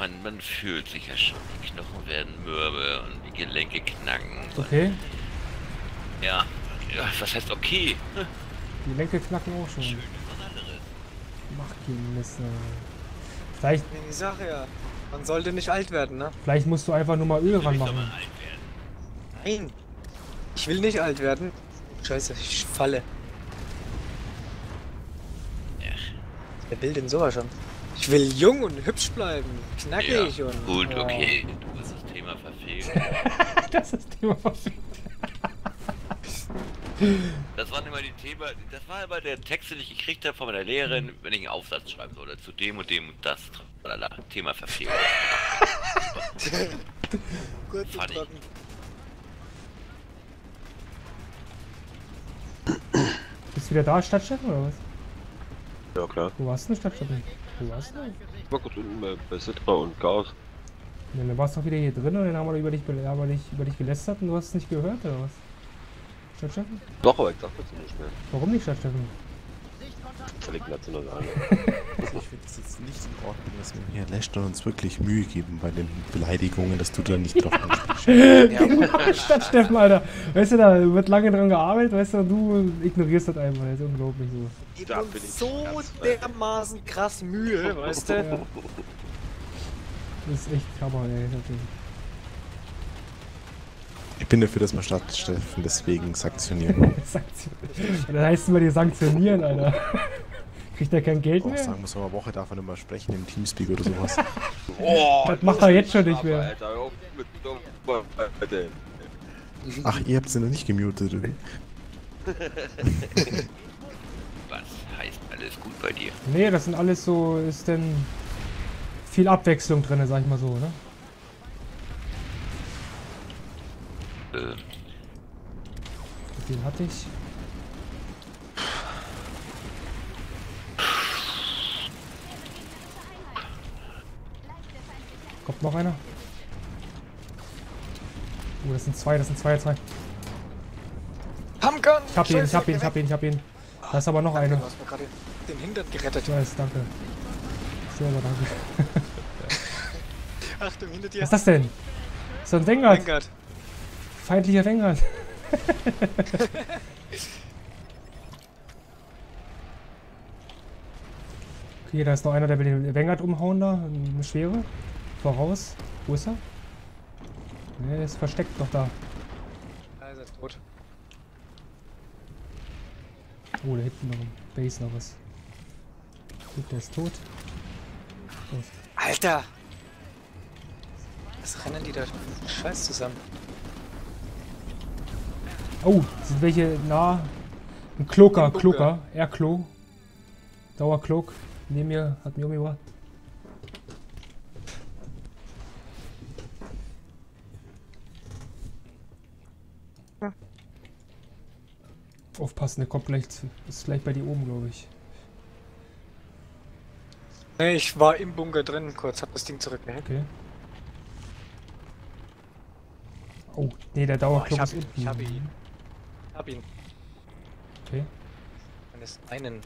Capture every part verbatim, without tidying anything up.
man, man fühlt sich ja schon. Die Knochen werden mürbe und die Gelenke knacken. Okay. Ja. Ja, was heißt okay? Die Gelenke knacken auch schon. Schön, was anderes. Mach keinen Mist. Vielleicht. Ich sag ja, man sollte nicht alt werden, ne? Vielleicht musst du einfach nur mal Öl ranmachen. Nein. Ich will nicht alt werden. Scheiße, ich falle. Ja. Wer will denn sowas schon? Ich will jung und hübsch bleiben, knackig Ja, und... gut, Oh. okay. Du hast das Thema verfehlt. Das ist das Thema verfehlt. Das waren immer die Themen, das war immer der Text, den ich gekriegt habe von meiner Lehrerin, wenn ich einen Aufsatz schreiben sollte, zu dem und dem und das. Lala, Thema verfehlt. Kurz und Funny. trocken. Bist du wieder da, Stadtsteffen, oder was? Ja klar. Wo warst du denn, Stadtsteffen? Wo warst du? Ich war gerade unten bei, bei Citra und Chaos. Ja, dann warst du doch wieder hier drin und dann haben wir über dich, be- haben wir dich, über dich gelästert und du hast es nicht gehört, oder was? Stadtsteffen? Doch, aber ich sag dazu nicht mehr. Warum nicht, Stadtsteffen? Völlig national an. Also ich finde es jetzt nicht in Ordnung, dass wir hier Leicester uns wirklich Mühe geben bei den Beleidigungen, dass du da nicht drauf ansprichst. Stadtsteffen, Alter. Weißt du, da wird lange dran gearbeitet, weißt du, du ignorierst das einfach. Das ist unglaublich so. Gibt Da uns bin ich so ganz dermaßen krass Mühe, weißt du? Ja. Das ist echt Hammer, ey. Natürlich. Ich bin dafür, dass wir Stadtsteffen deswegen sanktionieren. Sanktion. Das heißt immer, die sanktionieren, Alter. Kriegt er kein Geld Auch mehr? sagen muss, aber Woche davon immer sprechen im Teamspeak oder sowas. Oh, Das macht er jetzt schon nicht mehr. Alter, hör auf mit Dummer, Alter. Ach, ihr habt sie noch nicht gemutet, oder? Was heißt alles gut bei dir? Nee, das sind alles so, ist denn viel Abwechslung drin, sag ich mal so, ne? Äh, Den hatte ich. Kommt noch einer? Oh, das sind zwei, das sind zwei, zwei. Pumpgun! Ich hab ihn, ich hab ihn, ich hab ihn, ich hab ihn. Da ist aber noch Danke, einer. du hast mir gerade den Hintern gerettet. Nice, danke. Selber danke. Achtung, hinter dir. Was ist das denn? So ein Vanguard. Vanguard. Feindlicher Vanguard. Okay, da ist noch einer, der will den Vanguard umhauen da. Eine schwere. Voraus. Wo ist er? Ne, er ist versteckt noch da. Da ist er tot. Oh, da hinten noch ein Base noch was. Gut, der ist tot. Los. Alter! Was rennen die da Scheiß zusammen? Oh, sind welche nah. Ein Kloker, Im Bunker. Kloker. Airklo. Dauerklok. Neben mir, hat mir umgebracht. Ja. Aufpassen, der kommt gleich, zu- ist gleich bei dir oben, glaube ich. Nee, ich war im Bunker drin kurz, hab das Ding zurückgehängt. Okay. Oh, nee, der Oh, Dauerklok ich hab ist ihn, unten. ich hab ihn. Hab ihn. Okay. Eines einen.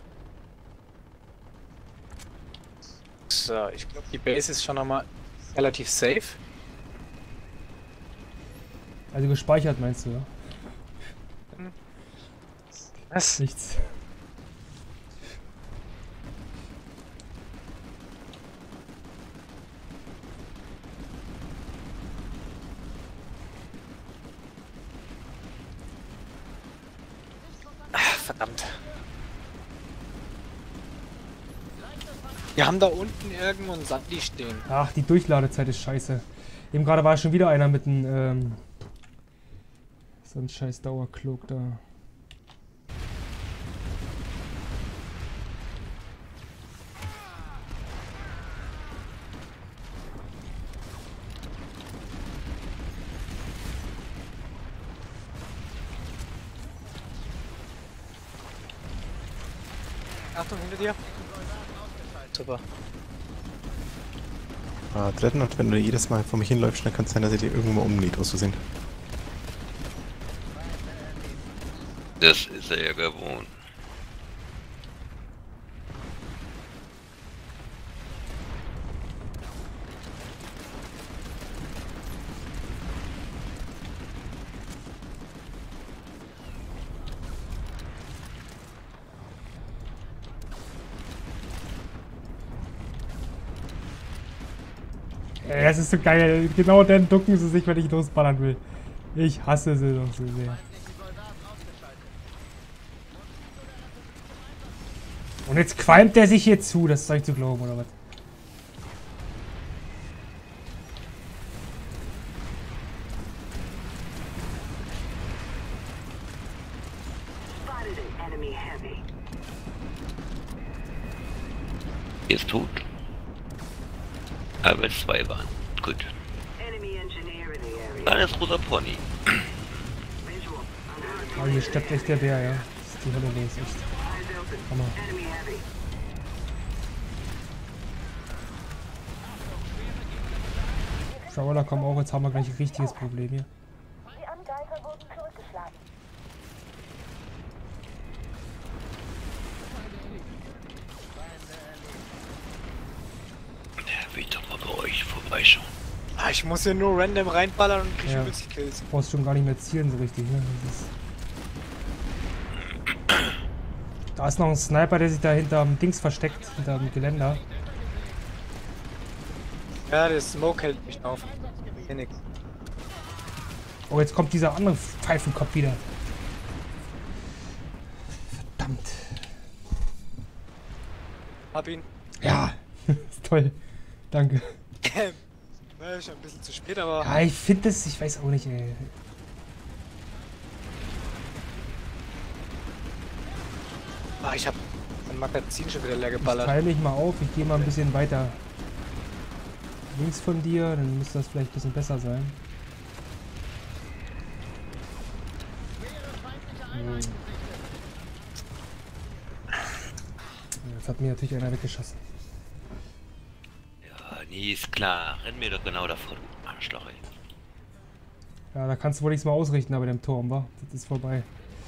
So, ich glaube, die Base ist schon nochmal relativ safe. Also gespeichert meinst du, ja? Was? Nichts. Ah, verdammt. Wir haben da unten irgendwo einen Sandy stehen. Ach, die Durchladezeit ist scheiße. Eben gerade war schon wieder einer mit einem, ähm... so ein scheiß Dauerklok da. Achtung, hinter dir. Super. Ah, Dreadnought, wenn du jedes Mal vor mich hinläufst, dann kann es sein, dass ich dir irgendwo mal umnäht, aus Versehen. das ist er ja gewohnt. Ey, das ist so geil. Genau dann ducken sie sich, wenn ich losballern will. Ich hasse sie doch so sehr. Und jetzt qualmt der sich hier zu, das Zeug zu glauben, oder was? Er ist tot. Aber es zwei waren. Gut. Alles roter Pony. Oh, hier steppt echt der Bär, ja. Das ist die Hölle los, echt. Hammer. Schau, da kommen auch, jetzt haben wir gleich ein richtiges Problem hier. Die Angreifer wurden zurückgeschlagen. Ja, will ich doch mal bei euch vorbeischauen. Ah, ich muss hier nur random reinballern und krieg Ja. übelst Kills. Du brauchst schon gar nicht mehr zielen so richtig, ne? Das ist da ist noch ein Sniper, der sich da hinterm Dings versteckt, hinterm Geländer. Ja, der Smoke hält mich auf. Hier nix. Oh, jetzt kommt dieser andere Pfeifenkopf wieder. Verdammt. Hab ihn. Ja, ist toll. Danke. War schon ein bisschen zu spät, aber. Ja, ich finde das, ich weiß auch nicht, ey. Ah, ich hab mein Magazin schon wieder leer Ich geballert. teile mich mal auf, ich gehe mal ein bisschen weiter links von dir, dann müsste das vielleicht ein bisschen besser sein. So. Jetzt hat mir natürlich einer weggeschossen. Ja, nie ist klar. Renn mir doch genau davon. Arschloch, ey. Ja, da kannst du wohl nichts mehr ausrichten, aber dem Turm, wa? Das ist vorbei.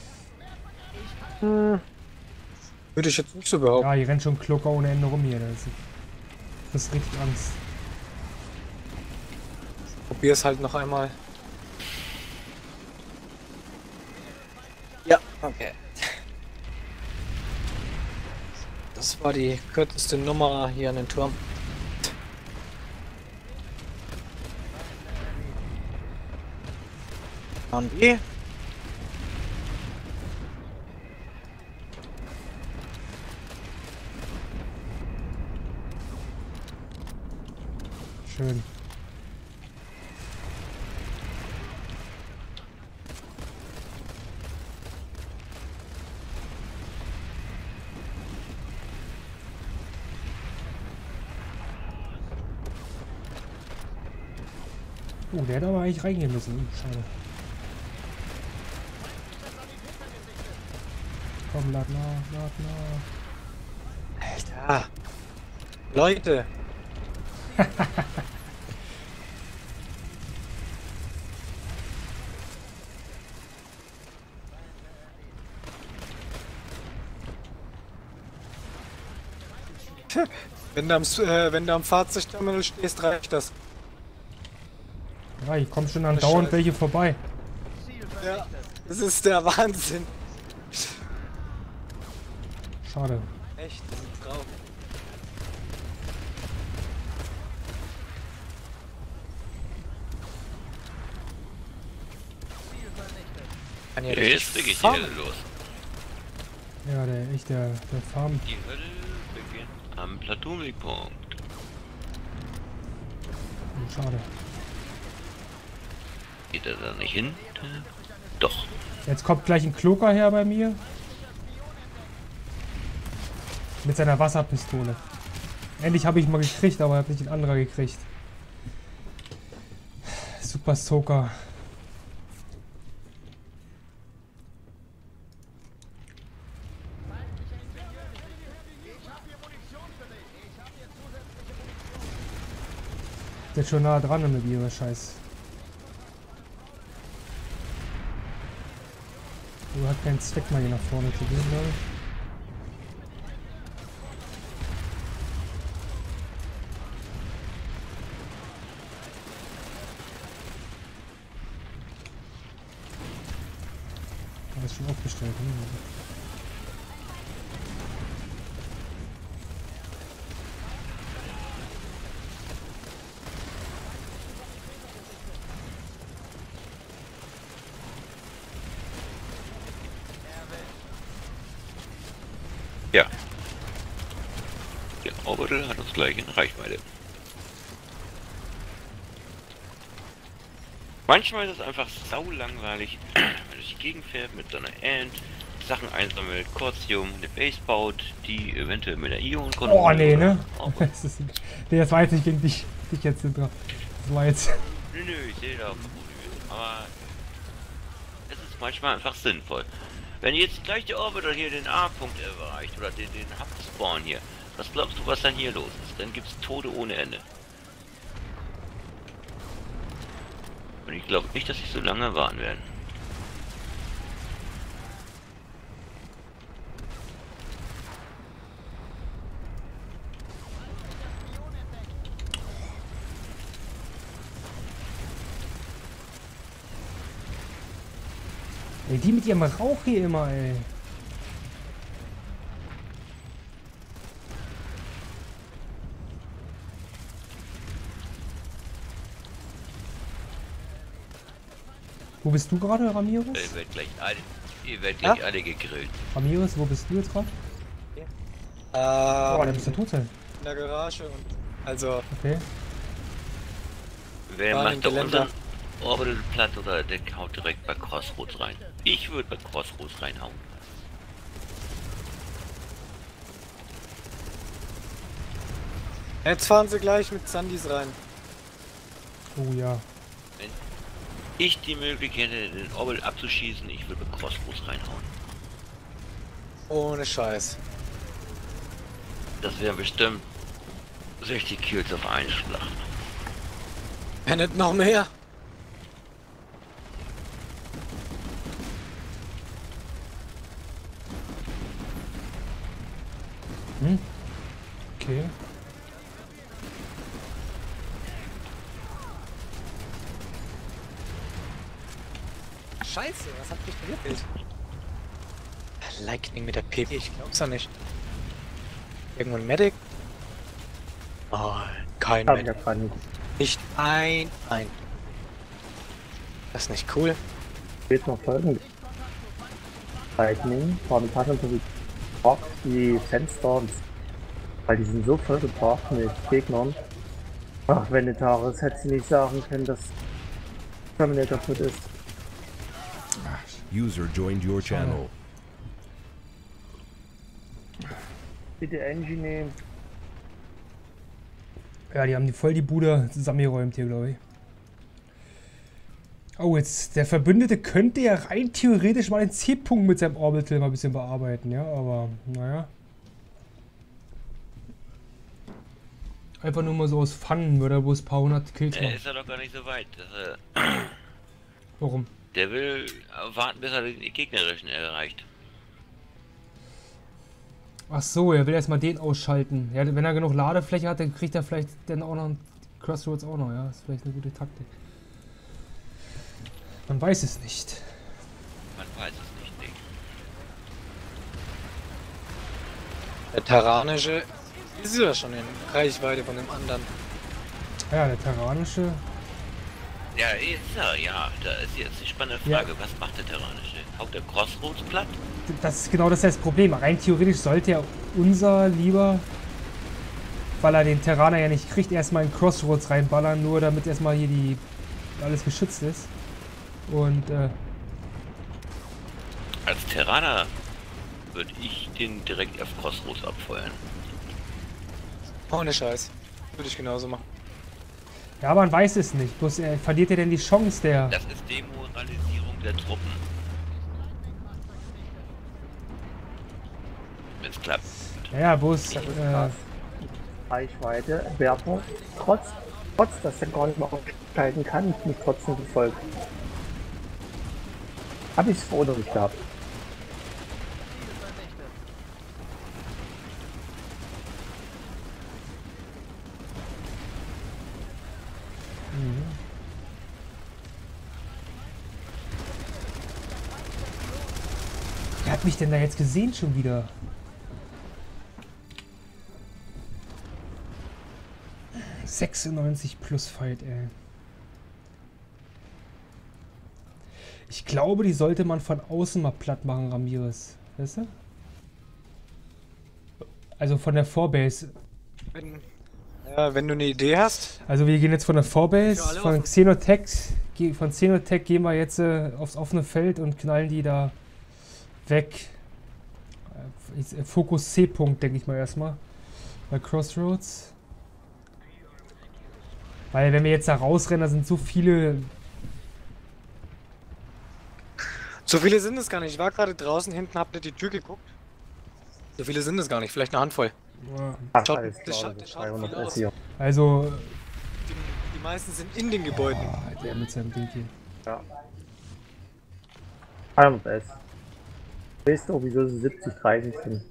Hm. Würde ich jetzt nicht so behaupten. Ja, hier rennt schon Klocker ohne Ende rum hier. Das ist, das ist richtig Angst. Probier's halt noch einmal. Ja, okay. Das war die kürzeste Nummer hier an den Turm. Und wie? Schön. Oh, der hätte aber eigentlich reingehen müssen. Hm, schade. Komm, lad nach, lad nach. Alter. Leute. Wenn du am, äh, wenn du am Fahrzeugterminal stehst, reicht das. Ja, ich komm schon an Das dauernd Scheiße. welche vorbei. Ja, das ist der Wahnsinn. Schade. Echt, das ist ein Traum. Kann hier Der richtig ist wirklich die farmen. Hölle los. Ja, der echt der, der Farm. Die Hölle beginnt am Platoon-Punkt. Hm, schade. Geht er da nicht hin? Äh, Doch. Jetzt kommt gleich ein Kloker her bei mir. Mit seiner Wasserpistole. Endlich habe ich ihn mal gekriegt, aber er hat nicht ein anderer gekriegt. Super Soaker. Ist jetzt schon nah dran mit ihrer Scheiß. Du hat keinen Zweck mal hier nach vorne zu gehen, glaube ich. Alles schon aufgestellt, ne? Orbital hat uns gleich in Reichweite. Manchmal ist es einfach sau langweilig, wenn du durch die Gegend fährst mit so einer Ant, Sachen einsammelt, Kurzium, eine Base baut, die eventuell mit der Ion-Konsole... Oh, nee, ne? Oh, Das ist, nee, das war jetzt nicht gegen dich, dich jetzt hinter. Das war jetzt... nö, nö, ich sehe da Probleme. Aber es ist manchmal einfach sinnvoll. Wenn jetzt gleich der Orbital hier den A-Punkt erreicht oder den, den Hub-Spawn hier, was glaubst du, was dann hier los ist? Dann gibt's Tode ohne Ende. Und ich glaube nicht, dass sie so lange warten werden. Ey, die mit ihrem Rauch hier immer, ey. Wo bist du gerade, Ramirez? Ihr werdet gleich alle, ihr werdet gleich Ja? alle gegrillt. Ramirez, wo bist du jetzt gerade? Ähm, Oh, der müsste tot sein. in der Garage und... Also, Okay. Wer War macht im da Geländer. unseren Orbital platt oder der haut direkt bei Crossroads rein? Ich würde bei Crossroads reinhauen. jetzt fahren sie gleich mit Sandys rein. Oh ja. Wenn ich die Möglichkeit hätte, den Orbital abzuschießen, ich würde bei Crossroads reinhauen. Ohne Scheiß. Das wären bestimmt sechzig Kills auf einen Schlag. Wenn nicht noch mehr. Hm? Okay. Scheiße, was hat mich gewürfelt? Lightning mit der P P, ich glaub's ja nicht. Irgendwo ein Medic? Oh, kein Hab ich ja Medic. gerade nicht. Nicht ein, ein. Das ist nicht cool. Jetzt noch folgendes. Lightning, momentan so wie Box, die Fenster, weil die sind so voll gebracht mit Gegnern. Ach, wenn die Taris hätte sie nicht sagen können, dass Terminator kaputt ist. User joined your channel. Bitte Engine nehmen. Ja, die haben die voll die Bude zusammengeräumt hier, glaube ich. Oh, jetzt, der Verbündete könnte ja rein theoretisch mal den C-Punkt mit seinem Orbital mal ein bisschen bearbeiten, ja, aber, naja. Einfach nur mal so aus Fun, würde er bloß ein paar hundert Kills Äh, machen. ist er doch gar nicht so weit. Das, äh, Warum? der will warten, bis er den gegnerischen erreicht. Ach so, er will erstmal den ausschalten. Ja, wenn er genug Ladefläche hat, dann kriegt er vielleicht dann auch noch Crossroads auch noch, ja. Das ist vielleicht eine gute Taktik. Man weiß es nicht. Man weiß es nicht, nee. Der Terranische ist ja schon in Reichweite von dem anderen. Ja, der Terranische. Ja, ist er, ja. Da ist jetzt die spannende Frage, was macht der Terranische? Haut der Crossroads platt? Das ist genau das, ist das Problem. Rein theoretisch sollte ja unser lieber, weil er den Terraner ja nicht kriegt, erstmal in Crossroads reinballern, nur damit erstmal hier die alles geschützt ist. Und äh, Als Terraner würde ich den direkt auf Crossroads abfeuern. Ohne Scheiß. Würde ich genauso machen. ja, man weiß es nicht. Bloß äh, verliert er denn die Chance der. Das ist Demoralisierung der Truppen. Wenn es klappt. Ja, bloß. Das ist Äh, krass. Reichweite, Werfer, trotz, trotz, dass er gar nicht mehr aufsteigen kann, mich trotzdem gefolgt. Hab ich's vor oder nicht gehabt. wer hat mich denn da jetzt gesehen schon wieder? sechsundneunzig plus Fight, ey. Ich glaube, die sollte man von außen mal platt machen, Ramirez. Weißt du? Also von der Vorbase Wenn, ja, wenn du eine Idee hast. Also wir gehen jetzt von der Für Vorbase, alle von offen. Xenotech, ge- von Xenotech gehen wir jetzt äh, aufs offene Feld und knallen die da weg. Äh, ich- äh, Fokus C-Punkt, denke ich mal erstmal. Bei Crossroads. Weil wenn wir jetzt da rausrennen, da sind so viele... So viele sind es gar nicht. Ich war gerade draußen, hinten habt ihr die Tür geguckt. So viele sind es gar nicht, vielleicht eine Handvoll. Ach, Schaut- alles das klar, schaut- das das ist schaut dreihundert viel S aus. hier. Also... Die, die meisten sind in den Gebäuden. Ah, der mit seinem Ding hier. Ja. dreihundert S. Weißt du, wieso sie siebzig dreißig sind?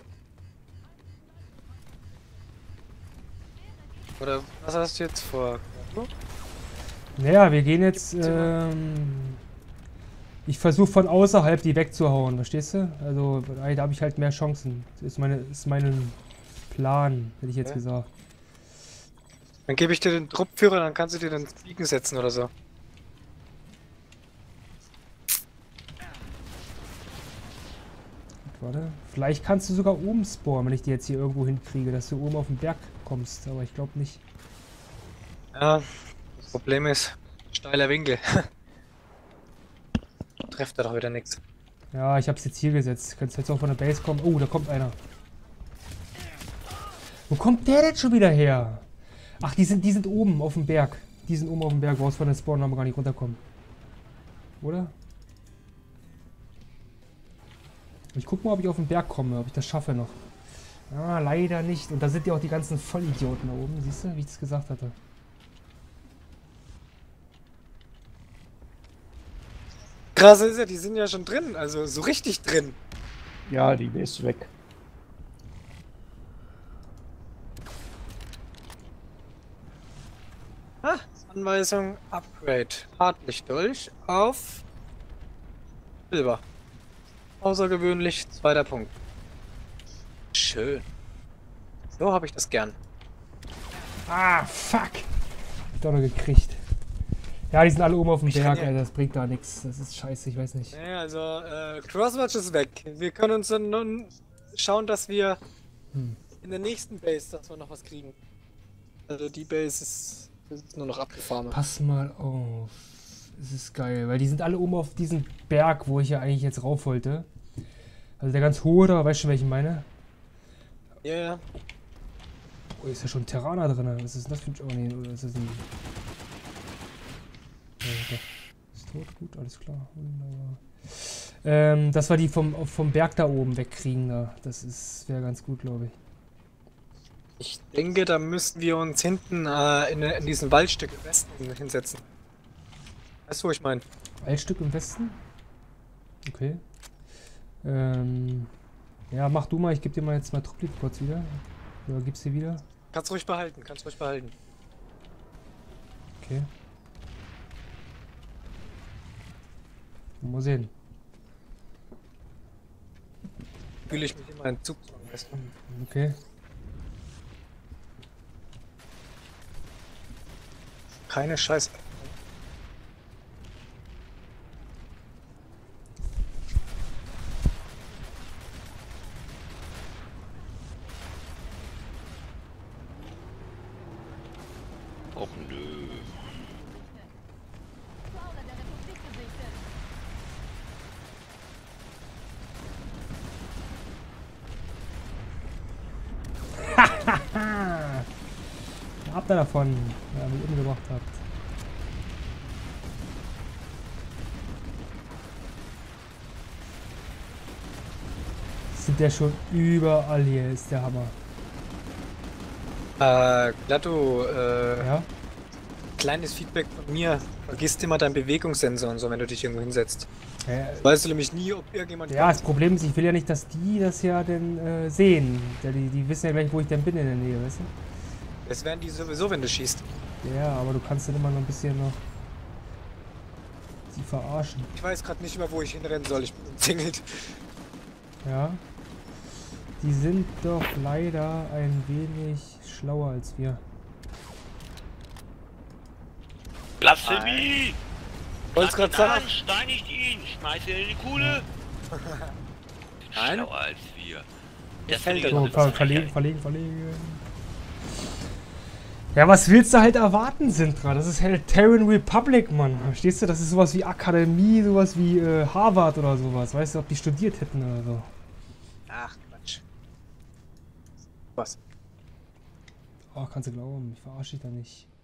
Oder was hast du jetzt vor? Naja, wir gehen jetzt... Ähm, ich versuche von außerhalb die wegzuhauen, verstehst du? Also da habe ich halt mehr Chancen. Das ist, meine, ist mein Plan, hätte ich jetzt Ja. gesagt. Dann gebe ich dir den Truppführer, dann kannst du dir den Fliegen setzen oder so. Warte. Vielleicht kannst du sogar oben spawnen, wenn ich die jetzt hier irgendwo hinkriege, dass du oben auf den Berg kommst, aber ich glaube nicht. Ja, das Problem ist, steiler Winkel. Trefft er doch wieder nichts. Ja, ich habe es jetzt hier gesetzt. Kannst jetzt auch von der Base kommen. Oh, da kommt einer. Wo kommt der denn schon wieder her? Ach, die sind, die sind oben auf dem Berg. Die sind oben auf dem Berg, raus von den Spawn, haben wir gar nicht runterkommen. Oder? Ich guck mal, ob ich auf den Berg komme, ob ich das schaffe noch. Ah, leider nicht. Und da sind ja auch die ganzen Vollidioten da oben. Siehst du, wie ich das gesagt hatte. Krass ist ja, die sind ja schon drin, also so richtig drin. Ja, die ist weg. Ah, Anweisung Upgrade. Hartlichtdolch auf Silber. Außergewöhnlich, zweiter Punkt. Schön. So habe ich das gern. Ah, fuck. Doch noch gekriegt. Ja, die sind alle oben auf dem Ich kann Berg, ja- Alter. Das bringt da nichts. Das ist scheiße, ich weiß nicht. Ja, also äh, Crosswatch ist weg. Wir können uns dann nun schauen, dass wir Hm. in der nächsten Base, dass wir noch was kriegen. Also die Base ist, ist nur noch abgefahren. Pass mal auf. Es ist geil, weil die sind alle oben auf diesem Berg, wo ich ja eigentlich jetzt rauf wollte. Also der ganz hohe da, weißt du, welchen ich meine? Ja, ja. Oh, ist ja schon ein Terraner drin. Was ist denn das für ein... Oh nee, oder ist das ein... Ja, doch. Ist tot, gut, alles klar. Wunderbar. Ähm, dass wir die vom, vom Berg da oben wegkriegen da. Das ist wäre ganz gut, glaube ich. Ich denke, da müssten wir uns hinten äh, in, in diesen Waldstück im Westen hinsetzen. Weißt du, wo ich meine? Waldstück im Westen? Okay. Ähm, ja, mach du mal. Ich gebe dir mal jetzt mal Trupplit kurz wieder. Oder gibst dir wieder? Kannst ruhig behalten, kannst ruhig behalten. Okay. Mal sehen. Fühle ich mich immer in Zug. Weißt du? Okay. Keine Scheiße. Och nö. Ah! Habt ihr davon, ja, mich umgebracht habt. Sind der schon überall hier, ist der Hammer. Äh, Glatto, äh, Ja? kleines Feedback von mir. Vergisst immer deinen Bewegungssensor und so, wenn du dich irgendwo hinsetzt. Ja, Weißt du nämlich nie, ob irgendjemand... ja, das Problem ist, ich will ja nicht, dass die das ja denn äh, sehen. Ja, die, die wissen ja gleich, wo ich denn bin in der Nähe, weißt du? Das werden die sowieso, wenn du schießt. Ja, aber du kannst dann immer noch ein bisschen noch sie verarschen. Ich weiß gerade nicht mehr, wo ich hinrennen soll. Ich bin umzingelt. Ja. Die sind doch leider ein wenig schlauer als wir. Blasphemie! Wollt's Schlag grad ihn sagen. an, Steinigt ihn! Schmeiß ihn in die Kuhle! Nein. Schlauer als wir. fällt Deswegen er So, ist ver es verlegen, frech. verlegen, verlegen. Ja, was willst du halt erwarten, Sintra? Das ist halt Terran Republic, Mann. Verstehst du? Das ist sowas wie Akademie, sowas wie äh, Harvard oder sowas. Weißt du, ob die studiert hätten oder so. Ach, Quatsch. Was? Oh, kannst du glauben, ich verarsche dich da nicht.